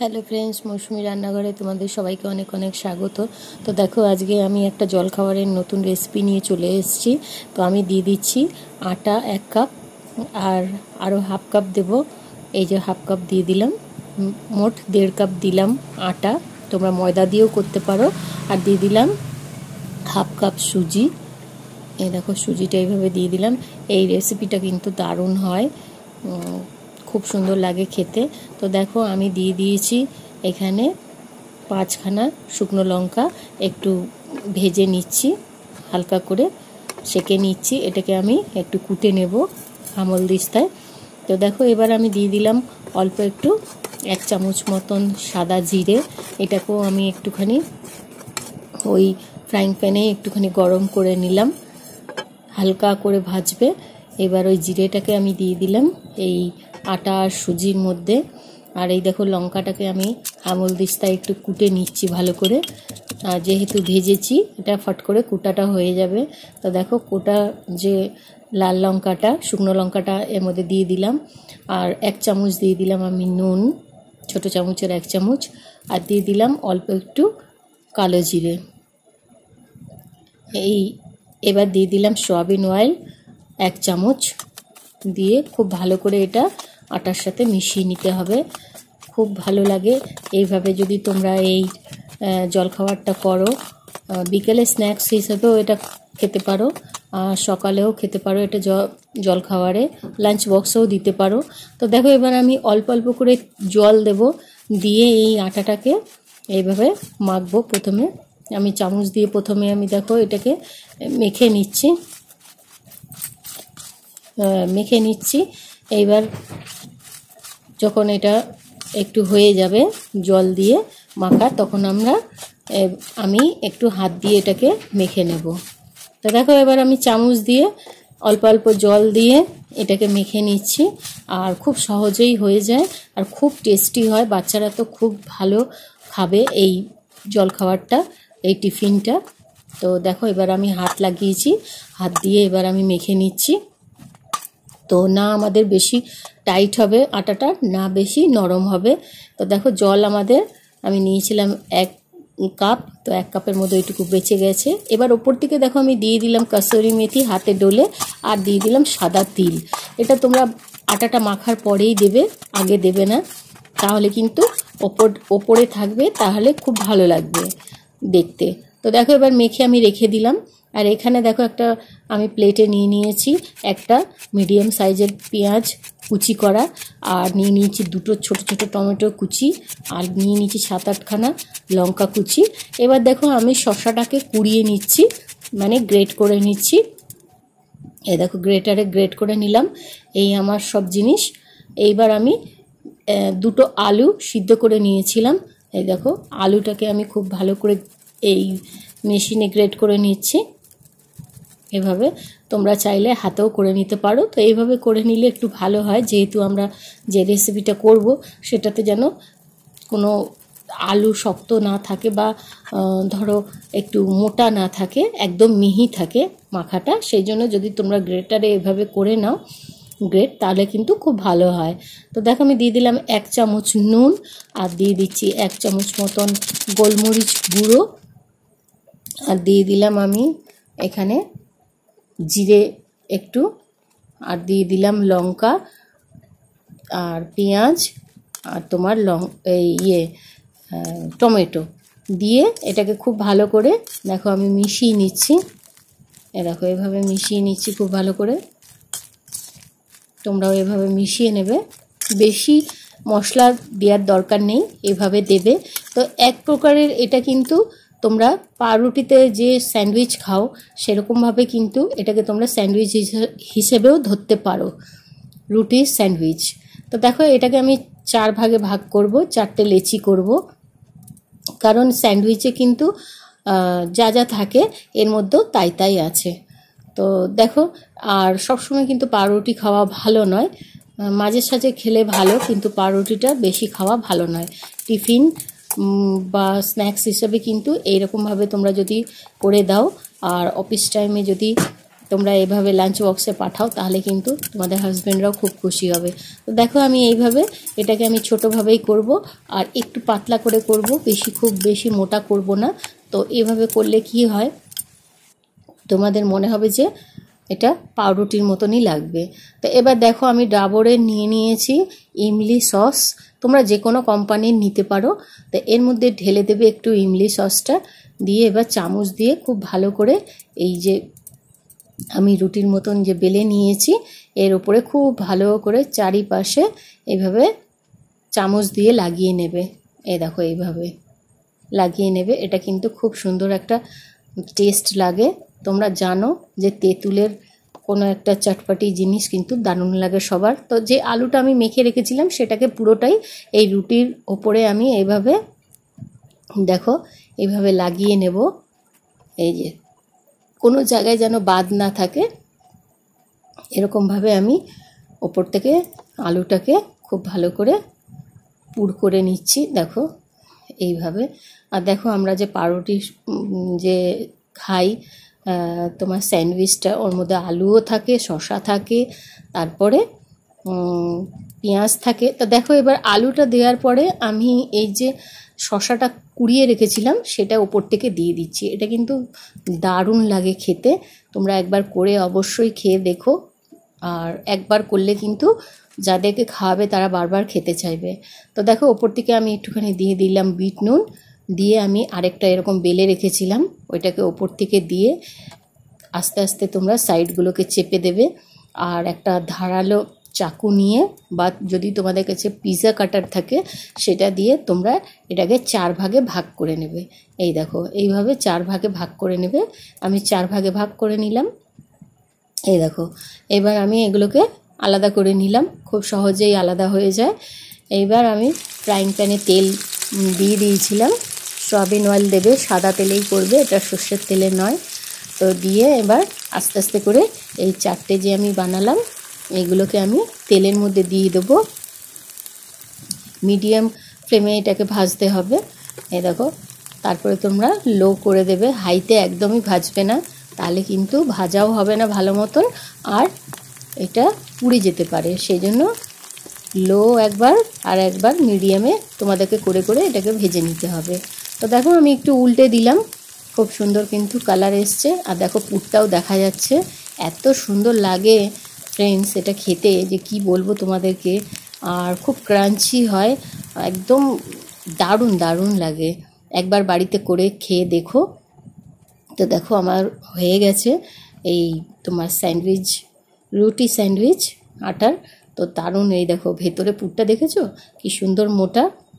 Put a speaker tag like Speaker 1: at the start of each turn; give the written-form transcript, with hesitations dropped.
Speaker 1: Hello friends, মৌসুমি রান্নাঘরে তোমাদের সবাইকে অনেক অনেক স্বাগত। তো দেখো, আজকে আমি একটা জলখাবারের নতুন রেসিপি নিয়ে চলে এসেছি। তো আমি দিয়ে দিচ্ছি আটা 1 কাপ, আর আরও হাফ কাপ দেবো। এই যে হাফ কাপ দিয়ে দিলাম, মোট 1.5 কাপ দিলাম আটা। তোমরা ময়দা দিয়েও করতে পারো। আর দিয়ে দিলাম হাফ কাপ সুজি। এই দেখো, সুজিটা এইভাবে দিয়ে দিলাম। এই রেসিপিটা কিন্তু দারুণ হয়, খুব সুন্দর লাগে খেতে। তো দেখো, আমি দিয়ে দিয়েছি এখানে 5খানা শুকনো লঙ্কা, একটু ভেজে নিচ্ছি, হালকা করে সেঁকে নিচ্ছি। এটাকে আমি একটু কুটে নেব আমল দিস্তায়। তো দেখো, এবার আমি দিয়ে দিলাম অল্প একটু 1 চামচ মতন সাদা জিরে। এটাকেও আমি একটুখানি ওই ফ্রাইং প্যানে একটুখানি গরম করে নিলাম, হালকা করে ভাজবে। এবার ওই জিরেটাকে আমি দিয়ে দিলাম এই আটা আর সুজির মধ্যে। আর এই দেখো, লঙ্কাটাকে আমি আমল দিস্তায় একটু কুটে নিচ্ছি ভালো করে, যেহেতু ভেজেছি এটা ফট করে কুটাটা হয়ে যাবে। তো দেখো, কুটা যে লাল লঙ্কাটা, শুকনো লঙ্কাটা এর মধ্যে দিয়ে দিলাম। আর 1 চামচ দিয়ে দিলাম আমি নুন, ছোটো চামচের 1 চামচ। আর দিয়ে দিলাম অল্প একটু কালো জিরে। এবার দিয়ে দিলাম সয়াবিন অয়েল 1 চামচ, দিয়ে খুব ভালো করে এটা আটার সাথে মিশিয়ে নিতে হবে। খুব ভালো লাগে এইভাবে যদি তোমরা এই জলখাবারটা করো। বিকেলে স্ন্যাক্স হিসেবেও এটা খেতে পারো, সকালেও খেতে পারো। এটা জলখাবারে লাঞ্চ বক্সেও দিতে পারো। তো দেখো, এবার আমি অল্প অল্প করে জল দেব, দিয়ে এই আটাটাকে এইভাবে মাখবো। প্রথমে আমি চামচ দিয়ে আমি দেখো এটাকে মেখে নিচ্ছি। এইবার যখন এটা একটু হয়ে যাবে জল দিয়ে মাখা, তখন আমি একটু হাত দিয়ে এটাকে মেখে নেব। তো দেখো, এবার আমি চামচ দিয়ে অল্প অল্প জল দিয়ে এটাকে মেখে নিচ্ছি। আর খুব সহজেই হয়ে যায়, আর খুব টেস্টি হয়। বাচ্চারা তো খুব ভালো খাবে এই জলখাবারটা, এই টিফিনটা। তো দেখো, এবার আমি হাত লাগিয়েছি, হাত দিয়ে এবার আমি মেখে নিচ্ছি। তো না আমাদের বেশি টাইট হবে আটাটা, না বেশি নরম হবে। তো দেখো, জল আমি নিয়েছিলাম 1 কাপ, তো 1 কাপের মধ্যে এইটুকু বেঁচে গেছে। এবার ওপর থেকে দেখো আমি দিয়ে দিলাম কাসুরি মেথি হাতে ডলে, আর দিয়ে দিলাম সাদা তিল। এটা তোমরা আটাটা মাখার পরেই দেবে, আগে দেবে না, তাহলে কিন্তু ওপরে থাকবে, তাহলে খুব ভালো লাগবে দেখতে। তো দেখো, এবার মেখে আমি রেখে দিলাম। আর এখানে দেখো, আমি প্লেটে নিয়েছি একটা মিডিয়াম সাইজের পেঁয়াজ কুচি করা, আর নিয়েছি 2টো ছোট ছোট টমেটো কুচি, আর নিয়েছি 7-8খানা লঙ্কা কুচি। এবার দেখো, আমি শসাটাকে কুড়িয়ে নিচ্ছি, মানে গ্রেট করে নিচ্ছি। এই দেখো, গ্রেটারে গ্রেট করে নিলাম। এই আমার সব জিনিস। এইবার আমি 2টো আলু সিদ্ধ করে নিয়েছিলাম। এই দেখো, আলুটাকে আমি খুব ভালো করে এই মেশিনে গ্রেট করে নিচ্ছি। এভাবে তোমরা চাইলে হাতেও করে নিতে পারো। তো এইভাবে করে নিলে একটু ভালো হয়, যেহেতু আমরা যে রেসিপিটা করব সেটাতে যেন কোনো আলু শক্ত না থাকে, বা ধরো একটু মোটা না থাকে, একদম মিহি থাকে মাখাটা। সেই জন্য যদি তোমরা গ্রেটারে এভাবে করে নাও তাহলে কিন্তু খুব ভালো হয়। তো দেখো, আমি দিয়ে দিলাম 1 চামচ নুন, আর দিয়ে দিচ্ছি 1 চামচ মতন গোলমরিচ গুঁড়ো, আর দিয়ে দিলাম আমি এখানে জিরে একটু, আর দিয়ে দিলাম লঙ্কা আর পেঁয়াজ, আর তোমার টমেটো দিয়ে এটাকে খুব ভালো করে দেখো আমি মিশিয়ে নিচ্ছি। দেখো, এভাবে মিশিয়ে নিচ্ছি খুব ভালো করে। তোমরাও এভাবে মিশিয়ে নেবে, বেশি মশলা দেওয়ার দরকার নেই, এভাবে দেবে। তো এক প্রকারের এটা কিন্তু তোমরা পাউরুটিতে যে স্যান্ডউইচ খাও সেরকমভাবে কিন্তু এটাকে তোমরা স্যান্ডউইচ হিসেবেও ধরতে পারো, রুটির স্যান্ডউইচ। তো দেখো, এটাকে আমি 4 ভাগে ভাগ করব, 4টে লেচি করব, কারণ স্যান্ডউইচে কিন্তু যা যা থাকে এর মধ্যেও তাই আছে। তো দেখো, আর সবসময় কিন্তু পাউরুটি খাওয়া ভালো নয়, মাঝে সাঝে খেলে ভালো, কিন্তু পাউরুটিটা বেশি খাওয়া ভালো নয়। টিফিন বা স্ন্যাক্স হিসেবে কিন্তু এইরকমভাবে তোমরা যদি করে দাও, আর অফিস টাইমে যদি তোমরা এইভাবে লাঞ্চ বক্সে পাঠাও, তাহলে কিন্তু তোমাদের হাজব্যান্ডরাও খুব খুশি হবে। তো দেখো আমি এইভাবে এটাকে আমি ছোটোভাবেই করব, আর একটু পাতলা করে করব, খুব বেশি মোটা করব না। তো এইভাবে করলে কি হয়, তোমাদের মনে হবে যে এটা পাউরুটির মতনই লাগবে। তো এবার দেখো আমি ডাবরের নিয়ে নিয়েছি ইমলি সস, তোমরা যে কোনো কোম্পানির নিতে পারো। তো এর মধ্যে ঢেলে দেবে একটু ইমলি সসটা, দিয়ে এবার চামচ দিয়ে খুব ভালো করে এই যে আমি রুটির মতন যে বেলে নিয়েছি এর উপরে খুব ভালো করে চারিপাশে এইভাবে চামচ দিয়ে লাগিয়ে নেবে। এই দেখো এইভাবে লাগিয়ে নেবে। এটা কিন্তু খুব সুন্দর একটা টেস্ট লাগে। তোমরা জানো যে তেঁতুলের কোনো একটা চটপটি জিনিস কিন্তু দারুণ লাগে সবার। তো যে আলুটা আমি মেখে রেখেছিলাম সেটাকে পুরোটাই এই রুটির ওপরে আমি এইভাবে দেখো এইভাবে লাগিয়ে নেব। এই যে কোনো জায়গায় যেন বাদ না থাকে, এরকমভাবে আমি ওপর থেকে আলুটাকে খুব ভালো করে পুর করে নিচ্ছি। দেখো এইভাবে। আর দেখো আমরা যে পাউরুটি যে খাই, তোমার স্যান্ডউইচটা, ওর মধ্যে আলুও থাকে, শসা থাকে, তারপরে পেঁয়াজ থাকে। তো দেখো এবার আলুটা দেওয়ার পরে আমি এই যে শসাটা কুড়িয়ে রেখেছিলাম সেটা ওপর থেকে দিয়ে দিচ্ছি। এটা কিন্তু দারুণ লাগে খেতে। তোমরা একবার করে অবশ্যই খেয়ে দেখো, আর একবার করলে কিন্তু যাদেরকে খাওয়াবে তারা বারবার খেতে চাইবে। তো দেখো ওপর থেকে আমি একটুখানি দিয়ে দিলাম বিট নুন, দিয়ে আমি আরেকটা এরকম বেলে রেখেছিলাম ওইটাকে ওপর থেকে দিয়ে আস্তে আস্তে তোমরা সাইডগুলোকে চেপে দেবে। আর একটা ধারালো চাকু নিয়ে, বা যদি তোমাদের কাছে পিৎজা কাটার থাকে সেটা দিয়ে তোমরা এটাকে 4 ভাগে ভাগ করে নেবে। এই দেখো এইভাবে 4 ভাগে ভাগ করে নেবে। আমি 4 ভাগে ভাগ করে নিলাম। এই দেখো এবার আমি এগুলোকে আলাদা করে নিলাম, খুব সহজেই আলাদা হয়ে যায়। এইবার আমি ফ্রাইং প্যানে তেল দিয়ে দিয়েছিলাম, সয়াবিন অয়েল দেবে, সাদা তেলেই করবে, এটা সর্ষের তেলে নয়। তো দিয়ে এবার আস্তে আস্তে করে এই 4টে যে আমি বানালাম এইগুলোকে আমি তেলের মধ্যে দিয়ে দেবো। মিডিয়াম ফ্লেমে এটাকে ভাজতে হবে। এই দেখো তারপরে তোমরা লো করে দেবে, হাইতে একদমই ভাজবে না, তাহলে কিন্তু ভাজাও হবে না ভালো মতন, আর এটা পুড়ে যেতে পারে। সেই জন্য লো একবার আর একবার মিডিয়ামে তোমাদেরকে করে করে এটাকে ভেজে নিতে হবে। তো দেখো আমি একটু উল্টে দিলাম, খুব সুন্দর কিন্তু কালার এসছে, আর দেখো পুরটাও দেখা যাচ্ছে। এত সুন্দর লাগে ফ্রেন্ডস এটা খেতে যে কি বলবো তোমাদেরকে, আর খুব ক্রাঞ্চি হয়, একদম দারুণ দারুণ লাগে। একবার বাড়িতে করে খেয়ে দেখো। তো দেখো আমার হয়ে গেছে এই তোমার স্যান্ডউইচ, রুটি স্যান্ডউইচ আটার। তো দারুণ, এই দেখো ভেতরে পুরটা দেখেছো কি সুন্দর মোটা।